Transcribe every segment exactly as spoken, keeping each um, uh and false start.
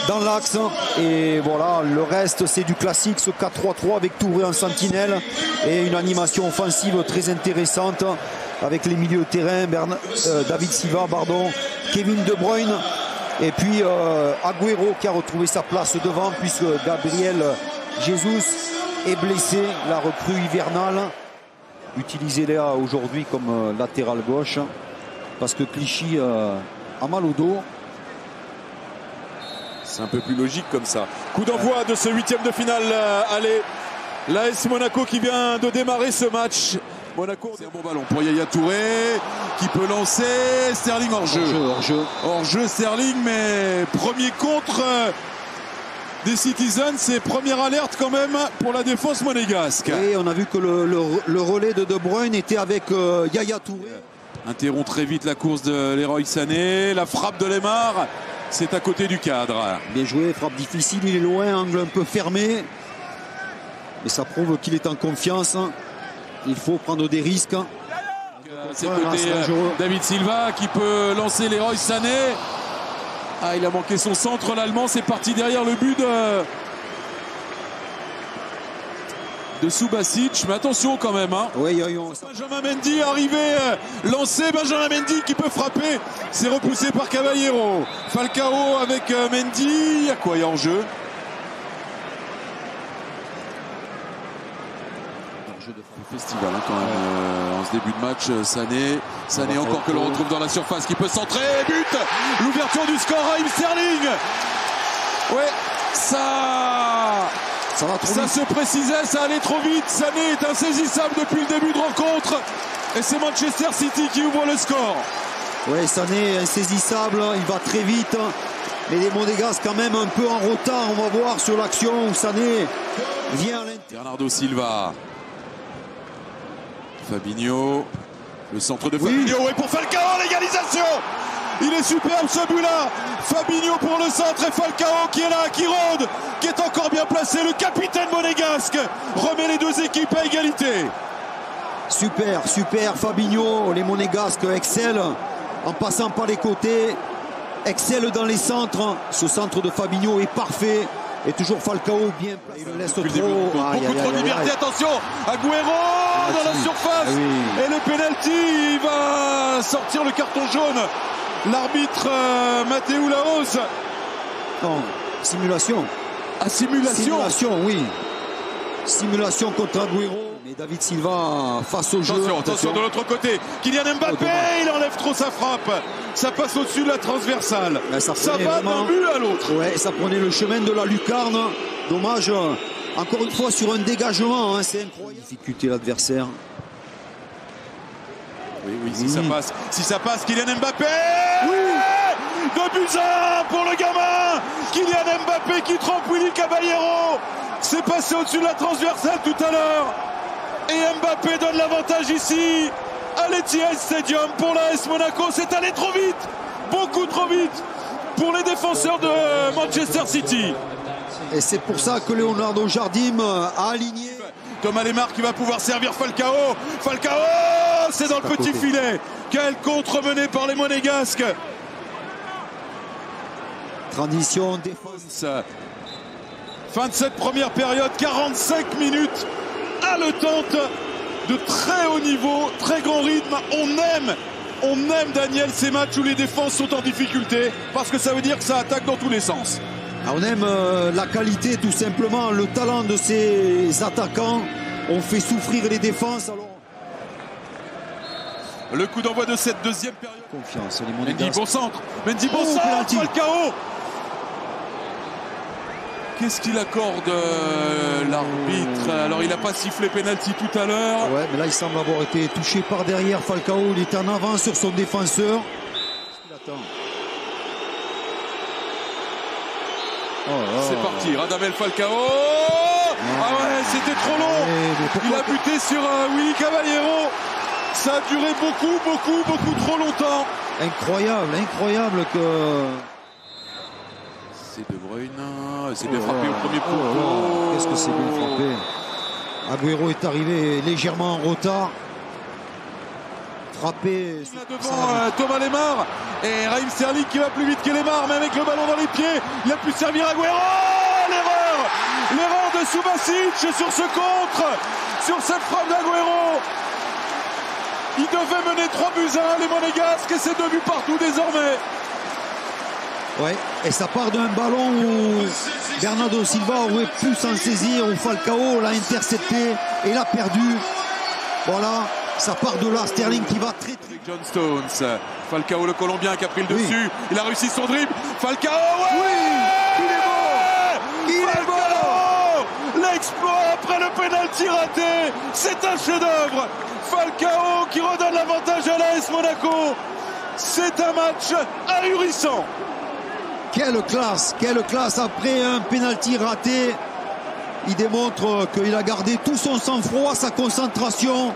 dans l'axe. Et voilà, le reste c'est du classique, ce quatre trois trois avec Touré en sentinelle et une animation offensive très intéressante avec les milieux de terrain, Bern euh, David Silva, pardon, Kevin De Bruyne et puis euh, Agüero qui a retrouvé sa place devant puisque Gabriel Jesus est blessé, la recrue hivernale. Utilisé là aujourd'hui comme euh, latéral gauche parce que Clichy euh, a mal au dos. C'est un peu plus logique comme ça. Coup d'envoi de ce huitième de finale. Euh, allez, l'A S Monaco qui vient de démarrer ce match. Monaco, c'est un bon ballon pour Yaya Touré qui peut lancer. Sterling hors jeu. Hors jeu, hors jeu Sterling, mais premier contre euh, des Citizens. C'est première alerte quand même pour la défense monégasque. Et on a vu que le, le, le relais de De Bruyne était avec euh, Yaya Touré. Interrompt très vite la course de Leroy Sané. La frappe de Lemar. C'est à côté du cadre. Bien joué, frappe difficile, il est loin, angle un peu fermé. Mais ça prouve qu'il est en confiance. Il faut prendre des risques. C'est côté David Silva qui peut lancer Leroy Sané. Ah, il a manqué son centre, l'Allemand. C'est parti derrière le but de, de Subasic. Mais attention quand même. Hein. Oui, y a eu... Benjamin Mendy arrivé, lancé. Benjamin Mendy qui peut frapper. C'est repoussé par Caballero. Falcao avec Mendy. Il y a quoi? Il y a en jeu. Festival hein, quand même euh, en ce début de match. Sané, Sané encore que l'on retrouve dans la surface qui peut centrer, but, l'ouverture du score à Raheem Sterling. Ouais, ça ça, va trop ça vite. se précisait, ça allait trop vite. Sané est insaisissable depuis le début de rencontre et c'est Manchester City qui ouvre le score. Ouais, Sané est insaisissable, il va très vite. Mais les Monégasques quand même un peu en retard. On va voir sur l'action où Sané vient à l'intérieur. Bernardo Silva. Fabinho, le centre de Fabinho, oui. Et pour Falcao, l'égalisation. Il est superbe ce but-là. Fabinho pour le centre et Falcao qui est là, qui rôde, qui est encore bien placé. Le capitaine monégasque remet les deux équipes à égalité. Super, super Fabinho. Les Monégasques excellent en passant par les côtés, excellent dans les centres. Ce centre de Fabinho est parfait. Et toujours Falcao bien placé. Il le laisse trop. Beaucoup aïe, trop aïe, de liberté. aïe. Attention, Agüero dans la surface. Ah oui. Et le penalty, il va sortir le carton jaune. L'arbitre euh, Matteo Laos. Non, simulation. Ah, simulation. Simulation, oui. Simulation contre Agüero. Mais David Silva face au attention, jeu. Attention, attention de l'autre côté. Kylian Mbappé, oh, il enlève trop sa frappe. Ça passe au-dessus de la transversale. Ben, ça ça va d'un but à l'autre. Ouais, ça prenait le chemin de la lucarne. Dommage. Encore une fois sur un dégagement. Hein, c'est incroyable. Difficulté l'adversaire. Oui, oui, si oui. ça passe. Si ça passe, Kylian Mbappé. Oui. deux buts à un pour le gamin. Kylian Mbappé qui trompe Willy Caballero. C'est passé au-dessus de la transversale tout à l'heure. Et Mbappé donne l'avantage ici à l'Etihad Stadium pour l'A S Monaco. C'est allé trop vite, beaucoup trop vite pour les défenseurs de Manchester City. Et c'est pour ça que Leonardo Jardim a aligné. Thomas Lemar qui va pouvoir servir Falcao. Falcao, c'est dans le petit filet. Quel contre mené par les Monégasques. Transition, défense. Fin de cette première période, quarante-cinq minutes haletante de très haut niveau, très grand rythme. On aime, on aime Daniel ces matchs où les défenses sont en difficulté parce que ça veut dire que ça attaque dans tous les sens. On aime euh, la qualité, tout simplement, le talent de ces attaquants. On fait souffrir les défenses. Alors... Le coup d'envoi de cette deuxième période. Confiance, les Monégasques. Mendy bon centre, Mendy bon oh, centre, Falcao. Qu'est-ce qu'il accorde euh, l'arbitre? Alors il n'a pas sifflé pénalty tout à l'heure. Ouais, mais là il semble avoir été touché par derrière. Falcao, il est en avant sur son défenseur. Il attend. Oh, oh. C'est parti, Radamel Falcao. Oh ah ouais, c'était trop long. Ouais, il a buté sur euh, Willy Caballero. Ça a duré beaucoup, beaucoup, beaucoup trop longtemps. Incroyable, incroyable que... C'est De Bruyne, c'est bien oh frappé là, au premier poteau. Oh là, qu'est-ce que c'est bien frappé. Agüero est arrivé légèrement en retard. frappé. Là devant euh, Thomas Lemar et Raheem Sterling qui va plus vite que Lemar, mais avec le ballon dans les pieds, il a pu servir Agüero. L'erreur, l'erreur de Subasic sur ce contre, sur cette frappe d'Agüero. Il devait mener trois buts à un, les Monégasques, et c'est deux buts partout désormais. Ouais, et ça part d'un ballon où Bernardo Silva aurait pu s'en saisir, où Falcao l'a intercepté et l'a perdu. Voilà, ça part de là, Sterling qui va très très... John Stones, Falcao le Colombien qui a pris le oui. dessus, il a réussi son dribble, Falcao, ouais, oui, il est beau, il est beau. L'exploit après le pénalty raté, c'est un chef-d'œuvre. Falcao qui redonne l'avantage à l'A S Monaco, c'est un match ahurissant. Quelle classe, quelle classe après un pénalty raté. Il démontre qu'il a gardé tout son sang-froid, sa concentration.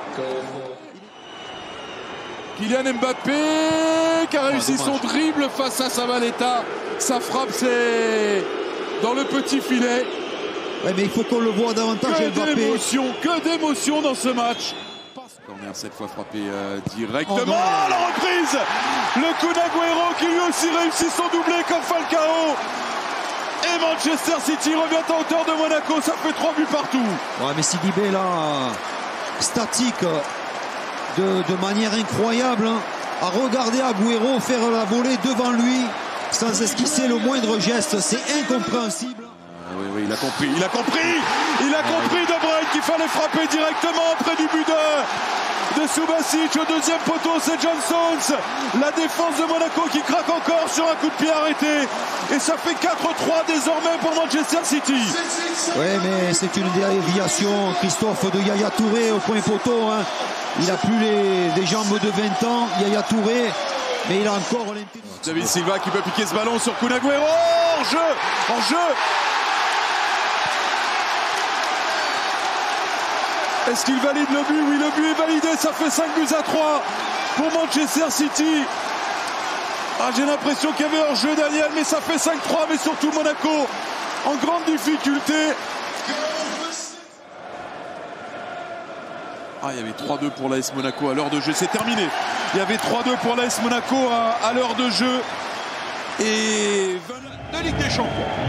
Kylian Mbappé qui a réussi oh, son dribble face à Zabaleta. Sa frappe, c'est dans le petit filet. Ouais, mais il faut qu'on le voit davantage. Que d'émotion, que d'émotion dans ce match. Corner cette fois frappé euh, directement. Oh oh, la reprise, le coup d'Agüero qui lui aussi réussit son doublé comme Falcao. Et Manchester City revient à hauteur de Monaco, ça fait trois buts partout. Ouais, mais Sidibé là, statique, de, de manière incroyable, hein, à regarder Agüero faire la volée devant lui, sans esquisser le moindre geste, c'est incompréhensible. Ah, oui, oui, il a compris, il a compris, il a compris De Bruyne qu'il fallait frapper directement près du but de, de Subasic. Au deuxième poteau, c'est John Stones. La défense de Monaco qui craque encore sur un coup de pied arrêté. Et ça fait quatre trois désormais pour Manchester City. Oui, mais c'est une déviation, Christophe, de Yaya Touré au point poteau. Hein. Il a plus les, les jambes de vingt ans, Yaya Touré, mais il a encore l'intelligence. David Silva qui peut piquer ce ballon sur Kun Agüero. En jeu, en jeu. Est-ce qu'il valide le but? Oui, le but est validé, ça fait cinq buts à trois pour Manchester City. Ah, j'ai l'impression qu'il y avait hors jeu, Daniel, mais ça fait cinq trois, mais surtout Monaco en grande difficulté. Ah, il y avait trois deux pour l'A S Monaco à l'heure de jeu, c'est terminé. Il y avait trois deux pour l'A S Monaco à, à l'heure de jeu. Et de Ligue des Champions.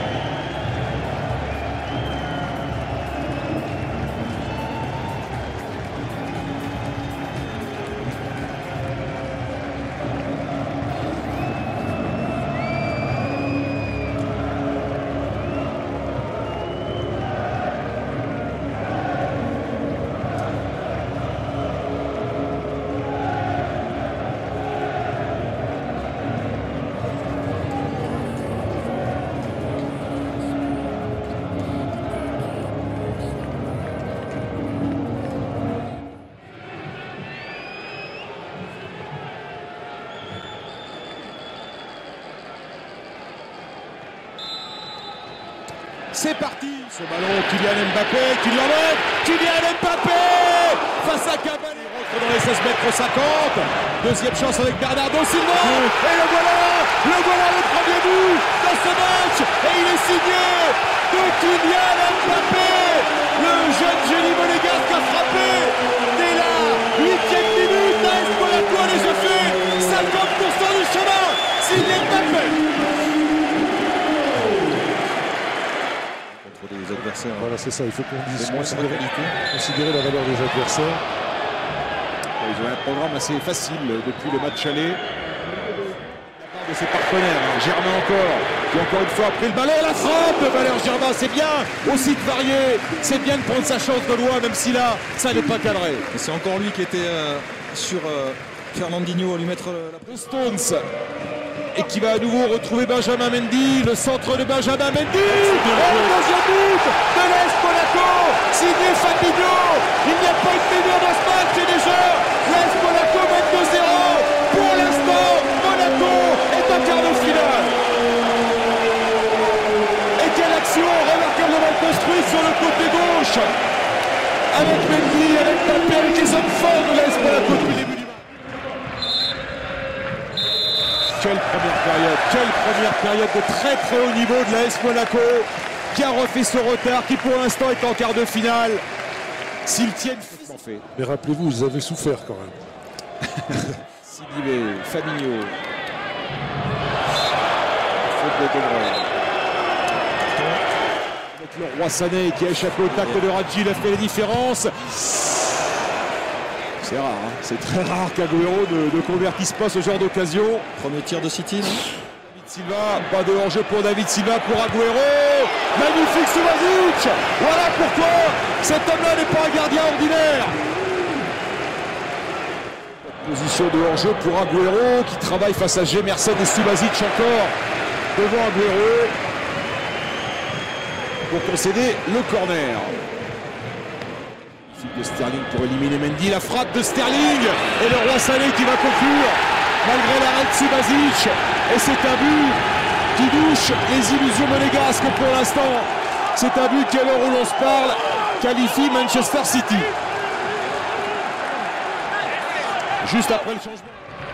C'est parti. Ce ballon, Kylian Mbappé qui l'enlève. Kylian Mbappé face à Cavani. Il rentre dans les seize mètres cinquante. Deuxième chance avec Bernardo Silva. Et le voilà, le voilà le premier but dans ce match. Et il est signé de Kylian Mbappé. Le jeune génie monégasque a frappé dès la huitième minute. l'A S Monaco a déjà fait cinquante pour cent du chemin. Signé Mbappé. Des adversaires. Voilà, c'est ça, il faut qu'on dise considérer, considérer la valeur des adversaires. Ils ont un programme assez facile depuis le match aller. De ses partenaires, Germain encore, qui encore une fois a pris le ballon, la frappe de Valère Germain, c'est bien aussi de varier, c'est bien de prendre sa chance de loin, même si là, ça n'est pas cadré. C'est encore lui qui était euh, sur euh, Fernandinho à lui mettre la Stones. Et qui va à nouveau retrouver Benjamin Mendy, le centre de Benjamin Mendy. Oh, le deuxième but de l'A S Monaco, signé Fabinho. Il n'y a pas une demi-heure dans ce match et déjà l'A S Monaco mène deux zéro. Pour l'instant, Monaco est en quart de finale. Et quelle action remarquablement construite sur le côté gauche. Avec Mendy, avec Mbappé, avec les hommes forts de l'A S Monaco depuis le début du match. Quelle première période, quelle première période de très très haut niveau de l'A S Monaco qui a refait ce retard, qui pour l'instant est en quart de finale. S'ils tiennent... Mais rappelez-vous, ils avaient souffert quand même. Sidibé, Fabinho. Faute de De Bruyne. Avec le roi Sané qui a échappé au tacle de Radji, il a fait la différence. C'est rare, hein. C'est très rare qu'Agüero ne, ne convertisse pas ce genre d'occasion. Premier tir de City, non? David Silva, pas de hors-jeu pour David Silva, pour Agüero. Magnifique Subasic. Voilà pourquoi cet homme-là n'est pas un gardien ordinaire. Position de hors-jeu pour Agüero qui travaille face à Gemerson et Subasic encore devant Agüero pour concéder le corner. De Sterling pour éliminer Mendy, la frappe de Sterling et le roi Sané qui va conclure malgré l'arrêt de Subasic, et c'est un but qui douche les illusions monégasques pour l'instant. C'est un but qui, à l'heure où l'on se parle, qualifie Manchester City. Juste après le changement.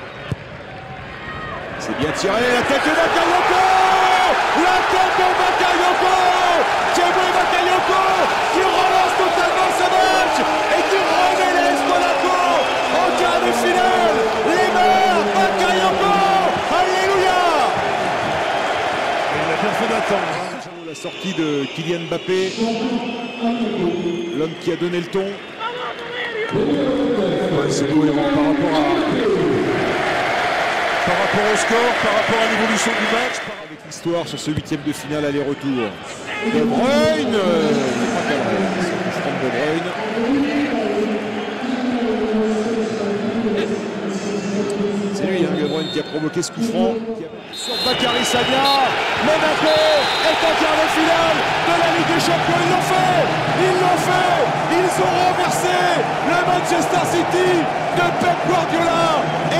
C'est bien tiré, la tête de Bakayoko, la tête de Bakayoko, Thiago Bakayoko qui relance totalement ce match et qui remet l'A S Monaco en quart de finale. Lemar Bakayoko, alléluia. Il a bien fait d'attendre. La sortie de Kylian Mbappé, l'homme qui a donné le ton. Ouais, c'est cohérent par rapport à par rapport au score, par rapport à l'évolution du match, par... avec l'histoire sur ce huitième de finale aller-retour. De Bruyne, euh, pas De Bruyne, c'est Franck De Bruyne. C'est lui, hein, De Bruyne, qui a provoqué ce coup franc. Sur Bakary Sagna, Monaco est en quart de finale de la Ligue des Champions. Ils l'ont fait, ils l'ont fait, ils ont renversé le Manchester City de Pep Guardiola. Et